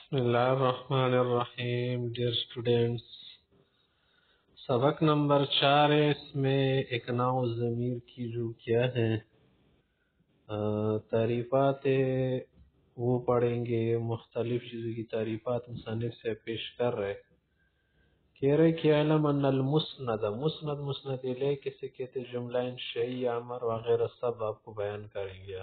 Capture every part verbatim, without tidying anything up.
بسم اللہ الرحمن الرحیم. ڈیئر اسٹوڈینٹس، سبق نمبر چار ہے. اس میں ایک ناؤ ضمیر کی جو کیا ہے تعریفات وہ پڑھیں گے. مختلف چیزوں کی تعریفات مصنف سے پیش کر رہے. کہہ رہے کہ علم ان المسند مسند مسند الیہ کسے کہتے؟ جملہ انشائی، امر وغیرہ سب آپ کو بیان کریں گے.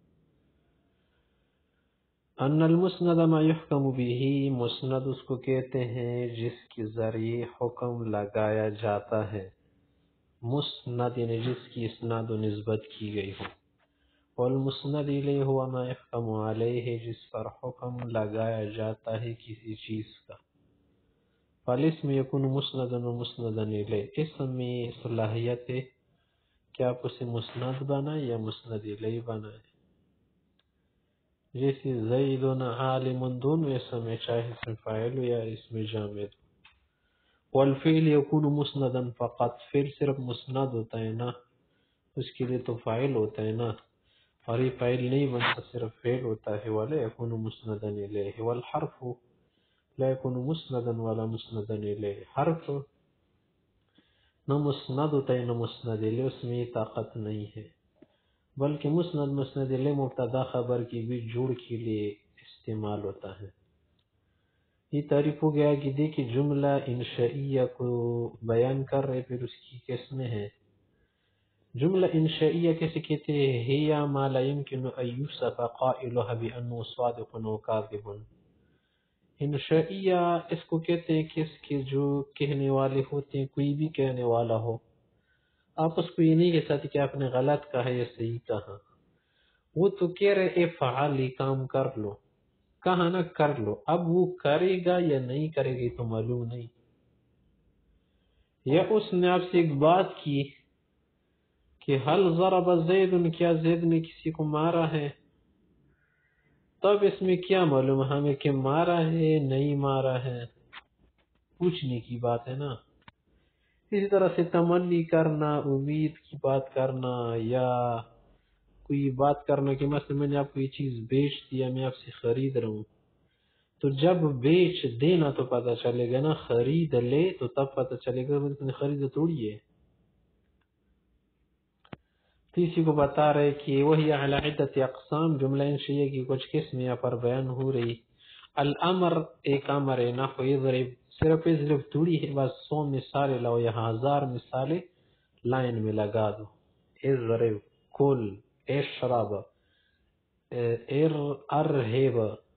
ان المسند ما یحکم به، مسند اس کو کہتے ہیں جس کے ذریعے حکم لگایا جاتا ہے. مسند یعنی جس کی اسناد و نسبت کی گئی ہو. والمسند الیہ ہوا ما یحکم علیہ، جس پر حکم لگایا جاتا ہے کسی چیز کا. فالاسم یکون مسندا و مسندا الیہ، اسم میں صلاحیت ہے کہ آپ اسے مسند بنائیں یا مسند الیہ بنائیں. جیسے زیدن عالم، دونوں اسم میں چاہے اسم فاعل ہو یا اسم جامد. والفعل یکون مسندا فقط، فعل صرف مسند ہوتا ہے نا، اس کے لیے تو فاعل ہوتا ہے نا، اور یہ فاعل نہیں بنتا، صرف فعل ہوتا ہے. ولا یکون مسندا الیہ. والحرف لا یکون مسندا ولا مسندا الیہ، حرف نہ مسند ہوتا ہے نہ مسند الیہ، اس میں یہ طاقت نہیں ہے. بلکہ مسند مسند الیہ مبتدا خبر کی بھی جوڑ کے لیے استعمال ہوتا ہے. یہ تعریف ہو گیا کہ دیکھیں جملہ انشائیہ کو بیان کر رہے، پھر اس کی قسمیں ہیں. جملہ انشائیہ کیسے کہتے ہیں؟ ہی ما لا يمكن ان يوصف قائلها بانه صادق و کاذب. انشائیہ اس کو کہتے ہیں کہ اس کے جو کہنے والے ہوتے ہیں، کوئی بھی کہنے والا ہو، آپ اس کو یہ نہیں کہہ سکتے کہ آپ نے غلط کہا یا صحیح کہا. وہ تو کہہ رہے اے فعال، یہ کام کر لو، کہا نہ کر لو. اب وہ کرے گا یا نہیں کرے گا تو معلوم نہیں. یا اس نے آپ سے ایک بات کی کہ حل ضرب زید، کیا زید نے کسی کو مارا ہے؟ تب اس میں کیا معلوم ہمیں کہ مارا ہے نہیں مارا ہے؟ پوچھنے کی بات ہے نا. اسی طرح سے تمنی کرنا، امید کی بات کرنا، یا کوئی بات کرنا کہ مثلا میں نے آپ کو یہ چیز بیچ دیا، میں آپ سے خرید رہا ہوں. تو جب بیچ دینا تو پتہ چلے گا نا، خرید لے تو تب پتہ چلے گا نے خرید توڑی ہے. تیسری کو بتا رہے کہ وہی علی عدت اقسام، جملہ انشائیہ کی کچھ قسم یہاں پر بیان ہو رہی. الامر ایک امر ہے، نحو اضرب، صرف اضرب توڑی ہے، بس سو مثالیں لاؤ یا ہزار مثالیں لائن میں لگا دو. اضرب، کل، اشرب، ار ارہب،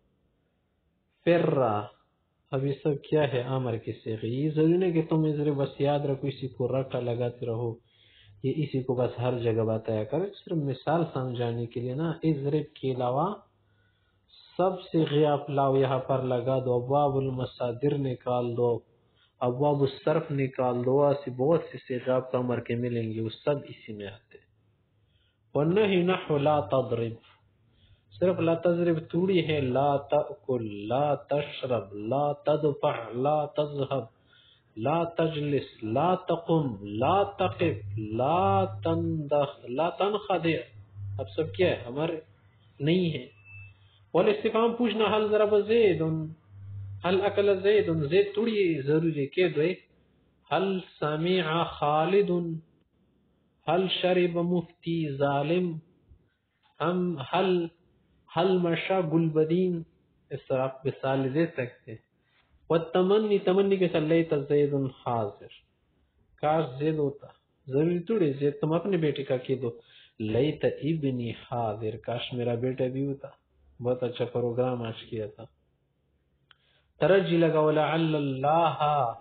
فرہ. اب یہ سب کیا ہے؟ امر کے صیغے. یہ ضروری نہیں کہ تم اضرب بس یاد رکھو، اسی کو رٹا لگاتے رہو، یہ اسی کو بس ہر جگہ بتایا کرو. صرف مثال سمجھانے کے لیے نا. اضرب کے علاوہ سب سے غیاب لاؤ یہاں پر لگا دو. ابواب المصادر نکال دو، ابواب الصرف نکال دو، ایسے بہت سے صیغاب کا امر کے ملیں گے، وہ سب اسی میں آتے. والنہی نحو لا تضرب، صرف لا تضرب توڑی ہے. لا تأکل، لا تشرب، لا تدفع، لا تذهب، لا تجلس، لا تقم، لا تقف، لا تندخ، لا تنخدع. اب سب کیا ہے؟ ہمارے نہیں ہے. والاستفهام پوچھنا، حل ضرب زید، حل اکل زید، زید توڑی ضروری کہہ دو. حل سمع خالد، حل شرب مفتی ظالم، ہم حل حل مشا گلبدین. اس طرح آپ مثال دے سکتے ہیں. والتمنی، تمنی کے ساتھ لیت زید حاضر، کاش زید ہوتا. ضروری توڑے زید تم اپنے بیٹے کا کہہ دو. لیت ابنی حاضر، کاش میرا بیٹا بھی ہوتا. بہت اچھا پروگرام آج کیا تھا. ترجی لگا، ولعل اللہ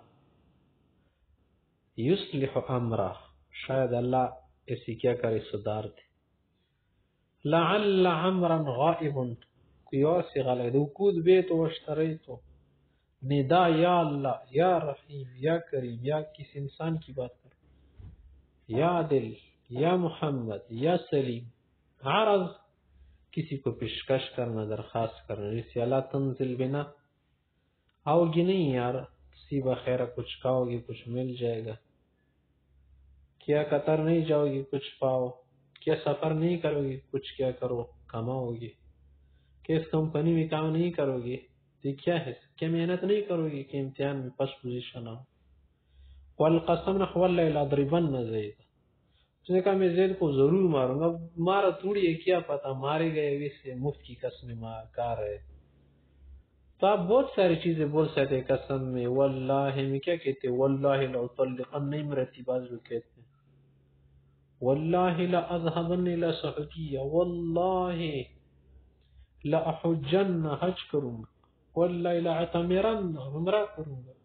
یصلح امرہ، شاید اللہ اسی کیا کرے سدھار دے. لعل عمرا غائب، کوئی اور سے غلط. وقود بیت و اشتریت، ندا یا اللہ، یا رحیم، یا کریم، یا کسی انسان کی بات کر، یا دل، یا محمد، یا سلیم. عرض، کسی کو پیشکش کرنا، درخواست کرنا. جیسے اللہ تنزل بنا، آؤ گی نہیں یار، سی بخیر، کچھ کھاؤ گی کچھ مل جائے گا. کیا قطر نہیں جاؤ گی کچھ پاؤ. کیا سفر نہیں کرو گی کچھ کیا کرو کماؤ گی. کہ اس کمپنی میں کام نہیں کرو گے یہ کیا ہے؟ کیا محنت نہیں کرو گے کہ امتحان میں فرسٹ پوزیشن آؤ؟ والقسم نہ واللہ لاضربن زید، اس نے کہا میں زید کو ضرور ماروں گا. مارا تھوڑی ہے، کیا پتا مارے گئے ویسے مفت کی قسم مار کار ہے. تو آپ بہت ساری چیزیں بول سکتے قسم میں. واللہ میں کیا کہتے ہیں؟ واللہ لأطلقن نہیں مرتی، بعض لوگ کہتے ہیں واللہ لأذهبن الى سعودیہ، واللہ لأحجن حج کروں گا، واللہ لأعتمرن عمرہ کروں گا.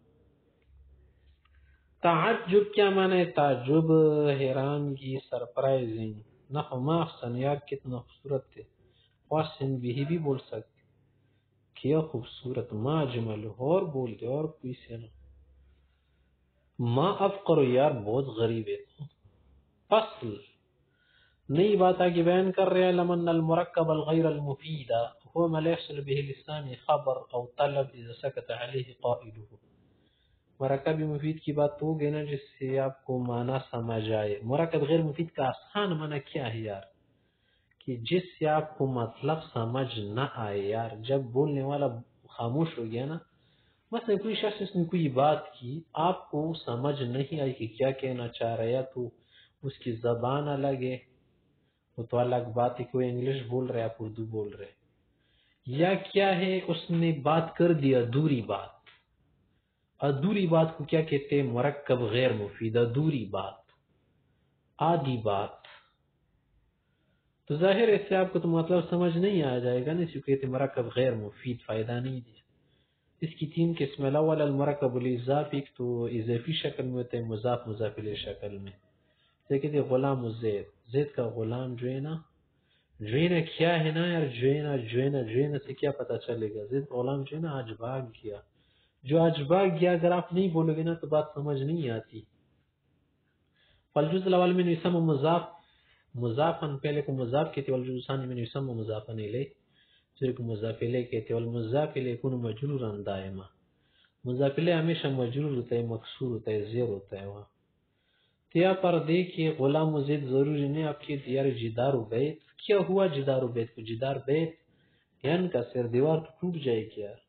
تعجب کیا معنی ہے؟ تعجب حیرانگی، سرپرائزنگ. نحو ما احسن، یار کتنا خوبصورت تھے. واحسن بھی بھی بول سکتے، کیا خوبصورت. ما اجمل، اور بول دے، اور کوئی سے نہ. ما افقر، یار بہت غریب ہے. فصل نئی بات آگے بیان کر رہے ہیں. لمن المرکب الغیر المفید هو ما لا يحصل به لسان خبر او طلب اذا سکت علیہ قائله. مرکب مفید کی بات تو گئی نا جس سے آپ کو معنی سمجھ آئے. مرکب غیر مفید کا آسان معنی کیا ہے یار؟ کہ جس سے آپ کو مطلب سمجھ نہ آئے. یار جب بولنے والا خاموش ہو گیا نا، مثلا کوئی شخص اس نے کوئی بات کی، آپ کو سمجھ نہیں آئی کہ کیا کہنا چاہ رہا ہے، یا تو اس کی زبان الگ ہے، وہ تو الگ بات ہے، کوئی انگلش بول رہے آپ اردو بول رہے، یا کیا ہے اس نے بات کر دیا ادھوری بات. ادھوری بات کو کیا کہتے ہیں؟ مرکب غیر مفید. ادھوری بات، آدھی بات. تو ظاہر ہے اس سے آپ کو تو مطلب سمجھ نہیں آ جائے گا نا، اس کو کہتے ہیں مرکب غیر مفید، فائدہ نہیں دیا. اس کی تین قسم. الاول المرکب الاضافی، ایک تو اضافی شکل میں ہوتا ہے، مضاف مضاف الیہ شکل میں. جیسے کہتے ہیں غلام الزید، زید کا غلام جو ہے نا. جو ہے نا کیا ہے نا یار، جو ہے نا جو ہے نا جو ہے نا سے کیا پتا چلے گا؟ زید غلام جو ہے نا آج بھاگ گیا. جو آج بھاگ گیا اگر آپ نہیں بولو گے نا تو بات سمجھ نہیں آتی. فالجزء الاول من اسم مضاف مضافن، پہلے کو مضاف کہتے ہیں. والجزء الثانی من اسم مضافن الیہ، پھر کو مضاف الیہ کہتے ہیں. والمضاف الیہ یکون مجرورا دائما، مضاف الیہ ہمیشہ مجرور ہوتا ہے، مکسور ہوتا ہے، زیر ہوتا ہے. وہاں تو یہاں پر دیکھیے غلام و زید ضروری نہیں آپ کی دیار جدار و بیت. کیا ہوا جدار و بیت کو؟ جدار بیت یعنی کا سر دیوار تو ٹوٹ جائے گی یار.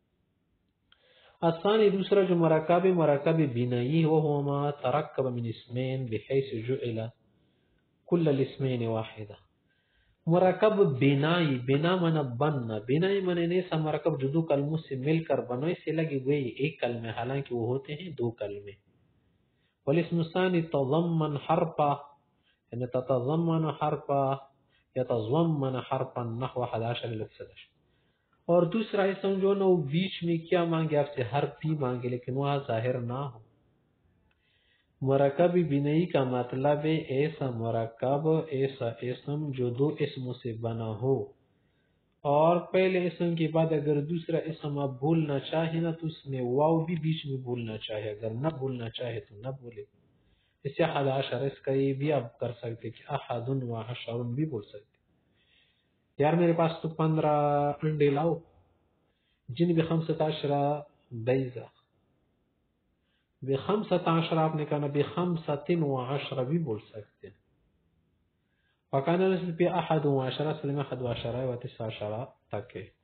الثانی دوسرا جو مرکب مرکب بنائی وہ هو ما ترکب من اسمین بحیث جعل کل الاسمین واحدہ. مرکب بنائی، بنا من بننا، بنائی من ایسا مرکب جو دو کلموں سے مل کر بنو سے لگے ہوئے ایک کلمے، حالانکہ وہ ہوتے ہیں دو کلمے. والاسم الثانی تضمن حرفا، یعنی تتضمن حرفا، یتضمن حرفا نحو احد عشر الاکسدش. اور دوسرا اسم جو نا وہ بیچ میں کیا مانگے آپ سے؟ حرف بھی مانگے، لیکن وہاں ظاہر نہ ہو. مرکب بنائی کا مطلب ہے ایسا مرکب، ایسا اسم جو دو اسموں سے بنا ہو، اور پہلے اسم کے بعد اگر دوسرا اسم آپ بولنا چاہے نا تو اس میں واو بھی بیچ میں بولنا چاہے، اگر نہ بولنا چاہے تو نہ بولے. اس سے احد عشر، اس کا یہ بھی آپ کر سکتے کہ احد و عشر بھی بول سکتے. یار میرے پاس تو پندرہ انڈے لاؤ، جن بخمسة عشر بیضہ، بخمسة عشر آپ نے کہا نا، بخمسة وعشر بھی بول سکتے ہیں. وکانا نسل پہ احد و عشر، اصل میں احد و عشر ہے و تسع عشر تک ہے.